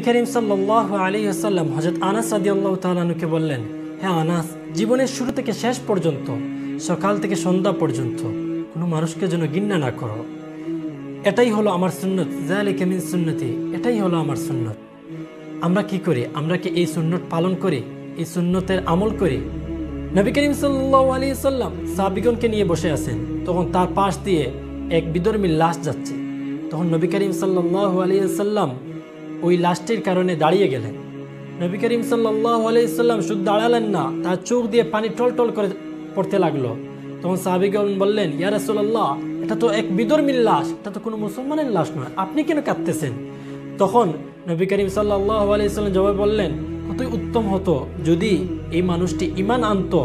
করিম সাল্লাল্লাহু আলাইহি ওয়াসাল্লাম হযরত আনাস রাদিয়াল্লাহু তাআলা আনহুকে বললেন, হে আনাস, জীবনের শুরু থেকে শেষ পর্যন্ত, সকাল থেকে সন্ধ্যা পর্যন্ত কোনো মানুষকে যেন ঘৃণা না করো। এটাই হলো আমার সুন্নত, যালিকা মিন সুন্নতি, এটাই হলো আমার সুন্নত। আমরা কি করি? আমরা কি এই সুন্নত পালন করি? এই সুন্নতের আমল করি? নবী করিম সাল্লাল্লাহু আলাইহি ওয়াসাল্লাম সাহাবীগণকে নিয়ে বসে আছেন, তখন তার পাশ দিয়ে এক বিধর্মীর লাশ যাচ্ছে। তখন নবী করিম সাল্লাল্লাহু আলাইহি ওয়াসাল্লাম ওই লাশটির কারণে দাঁড়িয়ে গেলেন। নবী করিম সাল্লাল্লাহু আলাইহি ওয়াসাল্লাম শুধু দাঁড়ালেন না, তার চোখ দিয়ে পানি টলটল করে পড়তে লাগলো। তখন সাহাবীগণ বললেন, ইয়া রাসূলুল্লাহ, এটা তো এক বিধর্মীর লাশ, এটা তো কোনো মুসলমানের লাশ নয়, আপনি কেন কাঁদতেছেন? তখন নবী করিম সাল্লাল্লাহু আলাইহি ওয়াসাল্লাম জবাব বললেন, কতই উত্তম হতো যদি এই মানুষটি ঈমান আনতো,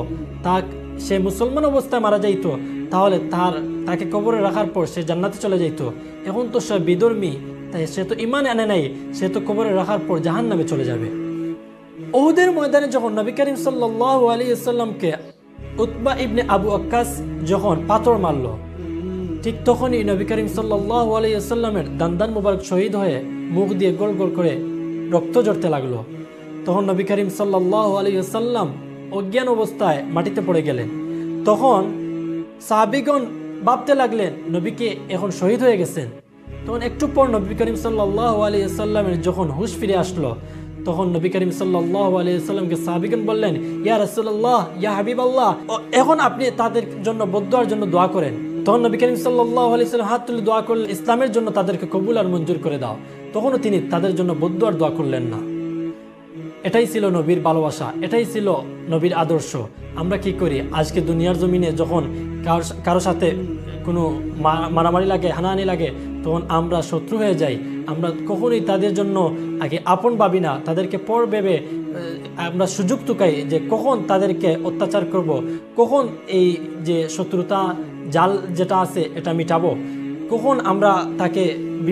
সে মুসলমান অবস্থায় মারা যাইতো, তাহলে তাকে কবরে রাখার পর সে জান্নাতে চলে যাইত। এখন তো সে বিধর্মী, তাই সে তো ঈমান আনে নাই, সে তো কবরে রাখার পর জাহান্নামে চলে যাবে। উহুদের ময়দানে যখন নবী করিম সাল্লাল্লাহু আলাইহি ওয়াসাল্লামকে উতবা ইবনে আবু ওয়াক্কাস যখন পাথর মারল, ঠিক তখনই নবী করিম সাল্লাল্লাহু আলাইহি ওয়াসাল্লামের দান্দান মুবারক শহীদ হয়ে মুখ দিয়ে গোল গোল করে রক্ত ঝরতে লাগলো। তখন নবী করিম সাল্লাল্লাহু আলাইহি ওয়াসাল্লাম অজ্ঞান অবস্থায় মাটিতে পড়ে গেলেন। তখন সাহাবীগণ ভাবতে লাগলেন নবীকে এখন শহীদ হয়ে গেছেন। তখন একটু পর নবী করিম সাল্লাল্লাহু আলাইহি ওয়াসাল্লামের যখন হুঁশ ফিরে আসলো, তখন নবী করিম সাল্লাল্লাহু আলাইহি ওয়াসাল্লামকে সাহাবীগণ বললেন, ইয়া রাসূলুল্লাহ, ইয়া হাবিবাল্লাহ, এখন আপনি তাদের জন্য বদদুয়ার জন্য দোয়া করেন। তখন নবী করিম সাল্লাল্লাহু আলাইহি ওয়াসাল্লাম হাত তুলে দোয়া করলেন, ইসলামের জন্য তাদেরকে কবুল আর মঞ্জুর করে দাও। তখনও তিনি তাদের জন্য বদদুয়ার দোয়া করলেন না। এটাই ছিল নবীর ভালোবাসা, এটাই ছিল নবীর আদর্শ। আমরা কি করি? আজকে দুনিয়ার জমিনে যখন কারো সাথে কোনো মারামারি লাগে, হানাহানি লাগে, তখন আমরা শত্রু হয়ে যাই। আমরা কখনোই তাদের জন্য আগে আপন ভাবি না, তাদেরকে পর ভেবে আমরা সুযোগ টুকাই যে কখন তাদেরকে অত্যাচার করব, কখন এই যে শত্রুতা জাল যেটা আছে এটা মিটাবো, কখন আমরা তাকে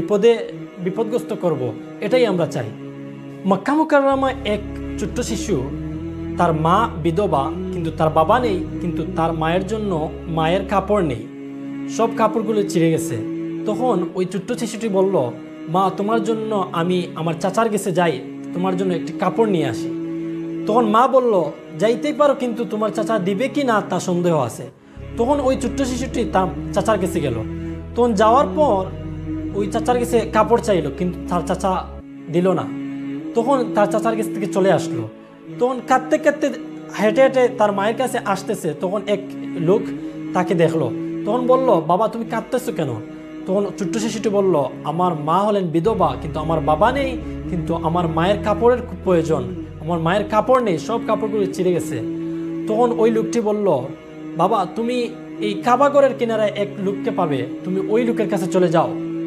বিপদগ্রস্ত করব, এটাই আমরা চাই। মক্কা মুকাররমায় এক ছোট্ট শিশু, তার মা বিধবা, কিন্তু তার বাবা নেই, কিন্তু তার মায়ের জন্য মায়ের কাপড় নেই, সব কাপড়গুলো ছিঁড়ে গেছে। তখন ওই ছোট্ট শিশুটি বলল, মা, তোমার জন্য আমি আমার চাচার কাছে যাই, তোমার জন্য একটি কাপড় নিয়ে আসি। তখন মা বলল, যাইতেই পারো, কিন্তু তোমার চাচা দিবে কি না তা সন্দেহ আছে। তখন ওই ছোট্ট শিশুটি তার চাচার কাছে গেল। তখন যাওয়ার পর ওই চাচার কাছে কাপড় চাইল, কিন্তু তার চাচা দিল না। তখন তার চাচার কাছ থেকে চলে আসলো। তখন কাঁদতে কাঁদতে হেঁটে হেঁটে তার মায়ের কাছে আসতেছে। তখন এক লোক তাকে দেখলো। তখন বলল, বাবা, তুমি কাঁদতেছো কেন? তখন ছোট্ট শিশুটি বলল, আমার মা হলেন বিধবা, কিন্তু আমার বাবা নেই, কিন্তু আমার মায়ের কাপড়ের খুব প্রয়োজন, আমার মায়ের কাপড় নেই, সব কাপড়গুলো ছিঁড়ে গেছে। তখন ওই লোকটি বলল, বাবা, তুমি এই কাবাগরের কিনারায় এক লোককে পাবে, তুমি ওই লোকের কাছে চলে যাও,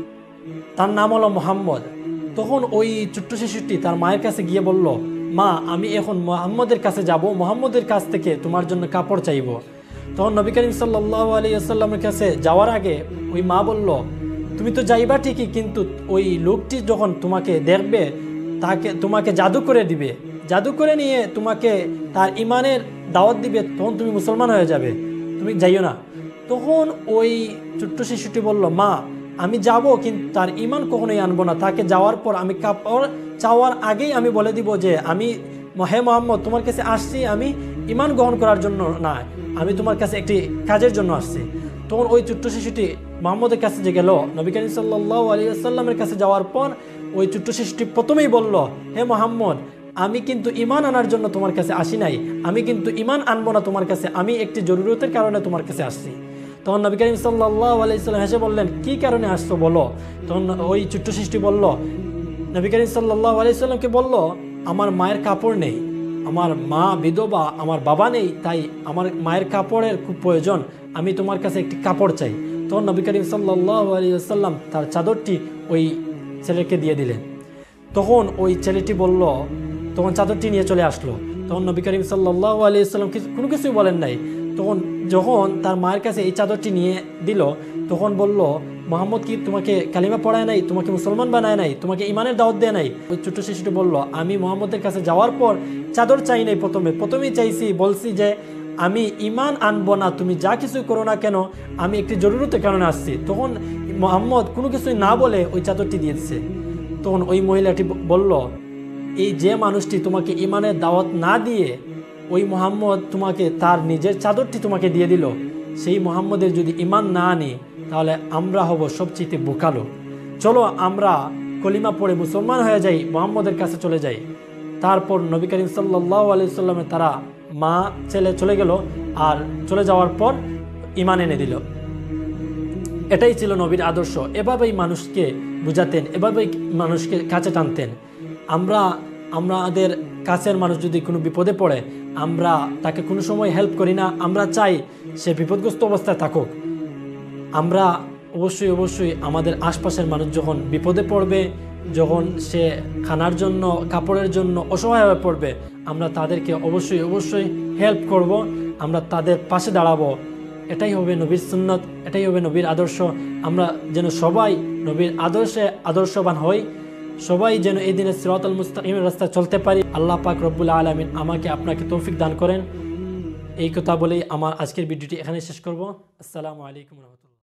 তার নাম হলো মুহাম্মদ। তখন ওই ছোট্ট শিশুটি তার মায়ের কাছে গিয়ে বলল, মা, আমি এখন মুহাম্মদের কাছে যাব, মুহাম্মদের কাছ থেকে তোমার জন্য কাপড় চাইব। তখন নবী করিম সাল্লাল্লাহু আলাইহি ওয়াসাল্লামের কাছে যাওয়ার আগে ওই মা বলল, তুমি তো যাইবা ঠিকই, কিন্তু ওই লোকটি যখন তোমাকে দেখবে তোমাকে জাদু করে দিবে, জাদু করে নিয়ে তোমাকে তার ইমানের দাওয়াত দিবে, তখন তুমি মুসলমান হয়ে যাবে, তুমি যাইও না। তখন ওই ছোট্ট শিশুটি বলল, মা, আমি যাব, কিন্তু তার ইমান কখনোই আনবো না, তাকে যাওয়ার পর আমি কাপড় চাওয়ার আগেই আমি বলে দিব যে হে মোহাম্মদ, তোমার কাছে আসছি আমি ইমান গ্রহণ করার জন্য না, আমি তোমার কাছে একটি কাজের জন্য আসছি। তখন ওই ছোট্ট শিশুটি মুহাম্মদের কাছে যে গেল, নবী করিম সাল্লাল্লাহু আলাইহি ওয়াসাল্লামের কাছে যাওয়ার পর ওই ছোট্ট শিশুটি প্রথমেই বলল, হে মোহাম্মদ, আমি কিন্তু ইমান আনার জন্য তোমার কাছে আসি নাই, আমি কিন্তু ইমান আনবো না তোমার কাছে, আমি একটি জরুরতের কারণে তোমার কাছে আসছি। তখন নবী করিম সাল্লাল্লাহু আলাইহি ওয়াসাল্লাম হেসে বললেন, কি কারণে আসছো বলো? তখন ওই ছোট্ট শিশুটি বলল, নবী করিম সাল্লাল্লাহু আলাইহি ওয়াসাল্লামকে বলল, আমার মায়ের কাপড় নেই, আমার মা বিধবা, আমার বাবা নেই, তাই আমার মায়ের কাপড়ের খুব প্রয়োজন, আমি তোমার কাছে একটি কাপড় চাই। তখন নবী করিম সাল্লাল্লাহু আলাইহি ওয়াসাল্লাম তার চাদরটি ওই ছেলেকে দিয়ে দিলেন। তখন ওই ছেলেটি বলল, তখন চাদরটি নিয়ে চলে আসলো। তখন নবী করিম সাল্লাল্লাহু আলাইহি ওয়াসাল্লাম কোনো কিছুই বলেন নাই। তখন যখন তার মায়ের কাছে এই চাদরটি নিয়ে দিল, তখন বলল, মুহাম্মদ কি তোমাকে কালিমা পড়ায় নাই, তোমাকে মুসলমান বানায় নাই, তোমাকে ইমানের দাওয়াত দেয় নাই? ওই ছোট্ট শিশুটি বলল, আমি মুহাম্মদের কাছে যাওয়ার পর চাদর চাই নাই, প্রথমেই বলছি যে আমি ইমান আনবো না, তুমি যা কিছু করো না কেন, আমি একটি জরুরতের কারণে আসছি। তখন মুহাম্মদ কোনো কিছুই না বলে ওই চাদরটি দিয়ে দিচ্ছে। তখন ওই মহিলাটি বলল, এই যে মানুষটি তোমাকে ইমানের দাওয়াত না দিয়ে ওই মোহাম্মদ তোমাকে তার নিজের চাদরটি তোমাকে দিয়ে দিল, সেই মোহাম্মদের যদি ইমান না আনি তাহলে আমরা হব সবচেয়ে বোকালো। চলো আমরা কলিমা পড়ে মুসলমান হয়ে যাই, মোহাম্মদের কাছে চলে যাই। তারপর নবী করিম সাল্লাল্লাহু আলাইহি সাল্লামের তারা মা ছেলে চলে গেল, আর চলে যাওয়ার পর ইমান এনে দিল। এটাই ছিল নবীর আদর্শ। এভাবেই মানুষকে বুঝাতেন, এভাবেই মানুষকে কাছে টানতেন। আমাদের কাছের মানুষ যদি কোনো বিপদে পড়ে আমরা তাকে কোনো সময় হেল্প করি না, আমরা চাই সে বিপদগ্রস্ত অবস্থায় থাকুক। আমরা অবশ্যই আমাদের আশপাশের মানুষ যখন বিপদে পড়বে, যখন সে খানার জন্য কাপড়ের জন্য অসহায় হয়ে পড়বে, আমরা তাদেরকে অবশ্যই হেল্প করব, আমরা তাদের পাশে দাঁড়াবো। এটাই হবে নবীর সুন্নত, এটাই হবে নবীর আদর্শ। আমরা যেন সবাই নবীর আদর্শে আদর্শবান হই, সবাই যেন এই দিনে সিরাতাল মুস্তাকিমের রাস্তায় চলতে পারি। আল্লাহ পাক রব্বুল আলামিন আমাকে আপনাকে তৌফিক দান করেন। এই কথা বলেই আমার আজকের ভিডিওটি এখানে শেষ করব। আসসালামু আলাইকুম ওয়া রাহমাতুল্লাহ।